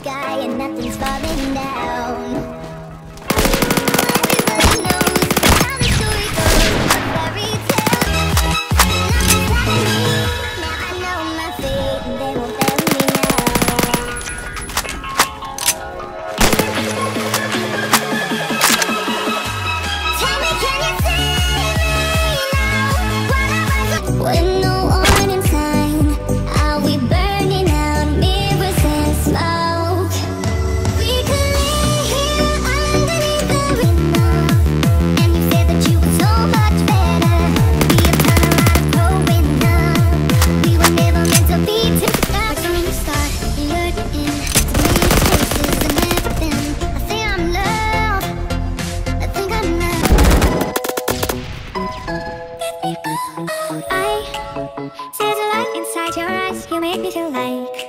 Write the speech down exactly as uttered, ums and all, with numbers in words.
sky and nothing's falling down. When no one in sight, are we burning out mirrors and smoke? We could lay here underneath the window, and you said that you were so much better. We have done a lot of growing up. We were never meant to be together. From the start, we lured in to many places and never been. I think I'm loved. I think I'm loved. I see the light inside your eyes. You make me feel like